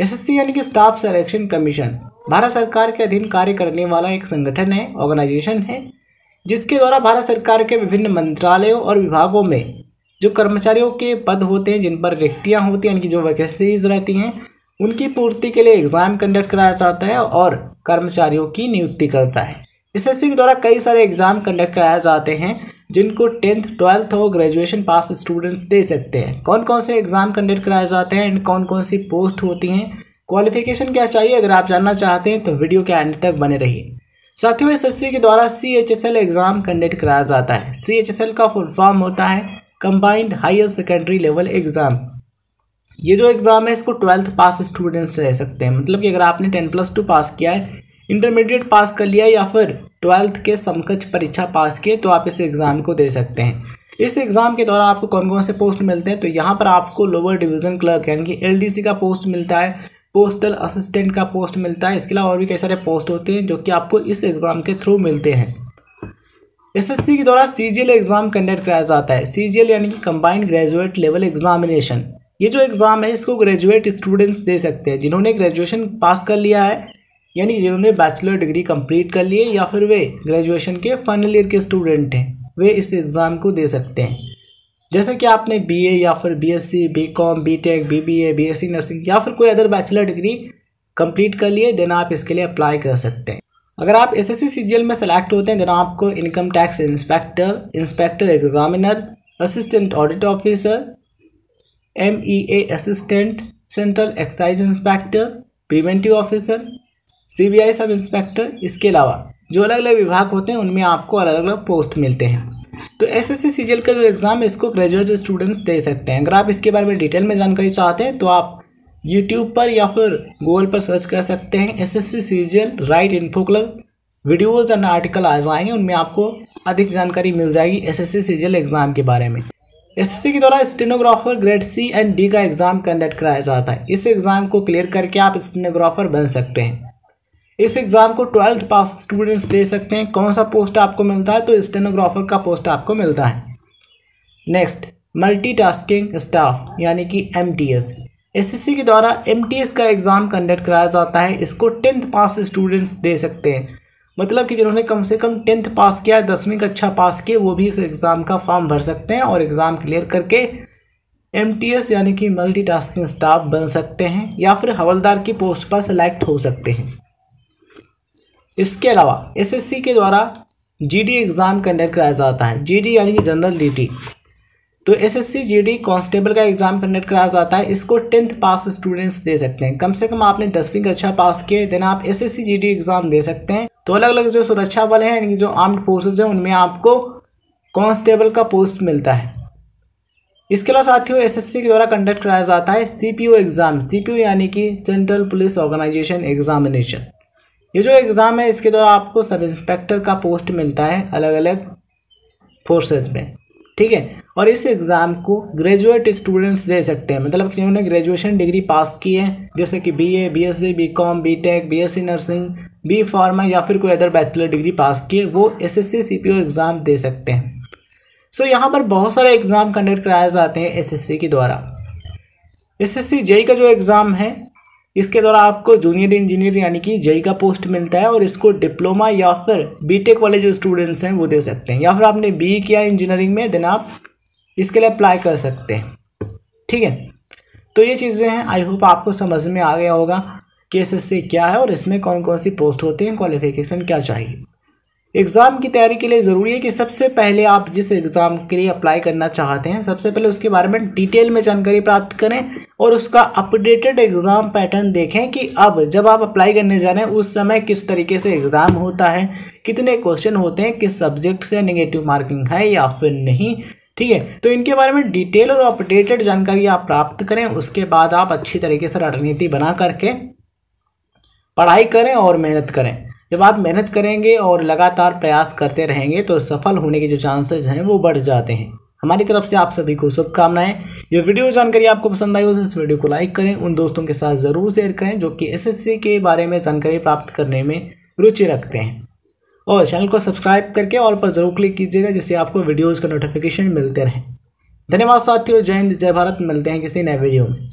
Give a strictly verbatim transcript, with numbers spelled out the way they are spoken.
SSC यानी कि staff selection commission Bharat सरकार के अधीन कार्य करने वाला एक संगठन है, ऑर्गेनाइजेशन है, जिसके द्वारा भारत सरकार के विभिन्न मंत्रालयों और विभागों में जो कर्मचारियों के पद होते हैं, जिन पर रिक्तियां होती हैं, यानी कि जो वैकेंसीज रहती हैं, उनकी पूर्ति के लिए एग्जाम कंडक्ट कराया जाता है और कर्मचारियों की नियुक्ति करता है। एसएससी के द्वारा कई सारे एग्जाम कंडक्ट कराए जाते हैं जिनको टेंथ ट्वेल्थ और ग्रेजुएशन पास स्टूडेंट्स दे सकते हैं। कौन कौन से एग्जाम कंडक्ट कराए जाते हैं एंड कौन कौन सी पोस्ट होती हैं, क्वालिफिकेशन क्या चाहिए, अगर आप जानना चाहते हैं तो वीडियो के एंड तक बने रहिए। साथियों, एसएससी के द्वारा C H S L exam conduct कराया जाता है। सी एच एस एल का फुल फॉर्म होता है combined higher secondary level exam. ये जो एग्जाम है इसको ट्वेल्थ पास स्टूडेंट्स दे सकते हैं। मतलब कि अगर आपने टेन प्लस टू पास किया है, इंटरमीडिएट पास कर लिया या फिर ट्वेल्थ के समकक्ष परीक्षा पास किए तो आप इस एग्ज़ाम को दे सकते हैं। इस एग्ज़ाम के द्वारा आपको कौन कौन से पोस्ट मिलते हैं, तो यहाँ पर आपको लोअर डिवीज़न क्लर्क यानी कि एलडीसी का पोस्ट मिलता है, पोस्टल असिस्टेंट का पोस्ट मिलता है। इसके अलावा और भी कई सारे पोस्ट होते हैं जो कि आपको इस एग्ज़ाम के थ्रू मिलते हैं। एसएससी के द्वारा सीजीएल एग्ज़ाम कंडक्ट कराया जाता है। सीजीएल यानी कि कंबाइंड ग्रेजुएट लेवल एग्जामिनेशन। ये जो एग्ज़ाम है इसको ग्रेजुएट स्टूडेंट्स दे सकते हैं जिन्होंने ग्रेजुएशन पास कर लिया है, यानी जिन्होंने बैचलर डिग्री कंप्लीट कर लिए या फिर वे ग्रेजुएशन के फाइनल ईयर के स्टूडेंट हैं, वे इस एग्ज़ाम को दे सकते हैं। जैसे कि आपने बीए या फिर BSc, BCom, BTech, BBA, BSc nursing या फिर कोई अदर बैचलर डिग्री कंप्लीट कर लिए, देन आप इसके लिए अप्लाई कर सकते हैं। अगर आप एसएससी सीजीएल में सेलेक्ट होते हैं देन आपको income tax inspector, inspector examiner, assistant audit officer, MEA assistant, central excise inspector, preventive officer, CBI sub inspector, इसके अलावा जो अलग अलग विभाग होते हैं उनमें आपको अलग अलग पोस्ट मिलते हैं। तो एसएससी सीजीएल का जो एग्ज़ाम है इसको ग्रेजुएट स्टूडेंट्स दे सकते हैं। अगर आप इसके बारे में डिटेल में जानकारी चाहते हैं तो आप यूट्यूब पर या फिर गूगल पर सर्च कर सकते हैं SSC CGL right info club. Videos and article आ जाएंगे, उनमें आपको अधिक जानकारी मिल जाएगी एसएससी सीजीएल एग्ज़ाम के बारे में। एसएससी के द्वारा stenographer grade C and D का एग्ज़ाम कंडक्ट कराया जाता है। इस एग्ज़ाम को क्लियर करके आप स्टेनोग्राफर बन सकते हैं। इस एग्ज़ाम को ट्वेल्थ पास स्टूडेंट्स दे सकते हैं। कौन सा पोस्ट आपको मिलता है, तो स्टेनोग्राफर का पोस्ट आपको मिलता है। नेक्स्ट, मल्टीटास्किंग स्टाफ यानी कि एमटीएस। एसएससी के द्वारा एमटीएस का एग्ज़ाम कंडक्ट कराया जाता है। इसको टेंथ पास स्टूडेंट्स दे सकते हैं। मतलब कि जिन्होंने कम से कम टेंथ पास किया है, दसवीं कक्षा पास किए, वो भी इस एग्ज़ाम का फॉर्म भर सकते हैं और एग्ज़ाम क्लियर करके एमटीएस यानी कि मल्टीटास्किंग स्टाफ बन सकते हैं या फिर हवलदार की पोस्ट पर सेलेक्ट हो सकते हैं। इसके अलावा एसएससी के द्वारा जीडी एग्ज़ाम कंडक्ट कराया जाता है। जीडी यानी कि जनरल ड्यूटी। तो एसएससी जीडी कांस्टेबल का एग्ज़ाम कंडक्ट कराया जाता है। इसको टेंथ पास स्टूडेंट्स दे सकते हैं। कम से कम आपने दसवीं कक्षा पास किए, देन आप एसएससी जीडी एग्ज़ाम दे सकते हैं। तो अलग अलग जो सुरक्षा बल हैं यानी कि जो आर्म्ड फोर्सेज हैं उनमें आपको कांस्टेबल का पोस्ट मिलता है। इसके अलावा साथियों एसएससी के द्वारा कंडक्ट कराया जाता है सीपीओ एग्ज़ाम। सीपीओ यानी कि सेंट्रल पुलिस ऑर्गेनाइजेशन एग्जामिनेशन। ये जो एग्ज़ाम है इसके द्वारा आपको सब इंस्पेक्टर का पोस्ट मिलता है अलग अलग फोर्सेज में, ठीक है। और इस एग्ज़ाम को ग्रेजुएट स्टूडेंट्स दे सकते हैं। मतलब कि जिन्होंने ग्रेजुएशन डिग्री पास की है, जैसे कि BA, BSc, BCom, BTech, BSc nursing, B pharma या फिर कोई अदर बैचलर डिग्री पास की है, वो एसएससी सीपीओ एग्ज़ाम दे सकते हैं। सो यहाँ पर बहुत सारे एग्ज़ाम कंडक्ट कराए जाते हैं एसएससी के द्वारा। एसएससी जेई का जो एग्ज़ाम है इसके द्वारा आपको जूनियर इंजीनियर यानी कि जेई का पोस्ट मिलता है और इसको डिप्लोमा या फिर बीटेक वाले जो स्टूडेंट्स हैं वो दे सकते हैं, या फिर आपने बी किया इंजीनियरिंग में, देन आप इसके लिए अप्लाई कर सकते हैं, ठीक है। तो ये चीज़ें हैं, आई होप आपको समझ में आ गया होगा कि एसएससी क्या है और इसमें कौन कौन सी पोस्ट होती हैं, क्वालिफिकेशन क्या चाहिए। एग्ज़ाम की तैयारी के लिए ज़रूरी है कि सबसे पहले आप जिस एग्ज़ाम के लिए अप्लाई करना चाहते हैं सबसे पहले उसके बारे में डिटेल में जानकारी प्राप्त करें और उसका अपडेटेड एग्ज़ाम पैटर्न देखें कि अब जब आप अप्लाई करने जा रहे हैं उस समय किस तरीके से एग्ज़ाम होता है, कितने क्वेश्चन होते हैं, किस सब्जेक्ट से निगेटिव मार्किंग है या फिर नहीं, ठीक है। तो इनके बारे में डिटेल और अपडेटेड जानकारी आप प्राप्त करें। उसके बाद आप अच्छी तरीके से रणनीति बना करके पढ़ाई करें और मेहनत करें। जब आप मेहनत करेंगे और लगातार प्रयास करते रहेंगे तो सफल होने के जो चांसेस हैं वो बढ़ जाते हैं। हमारी तरफ से आप सभी को शुभकामनाएं। ये वीडियो जानकारी आपको पसंद आई हो तो इस वीडियो को लाइक करें, उन दोस्तों के साथ ज़रूर शेयर करें जो कि एसएससी के बारे में जानकारी प्राप्त करने में रुचि रखते हैं, और चैनल को सब्सक्राइब करके ऑल पर जरूर क्लिक कीजिएगा जिससे आपको वीडियोज़ का नोटिफिकेशन मिलते रहें। धन्यवाद साथियों, जय हिंद, जय भारत। मिलते हैं किसी नए वीडियो में।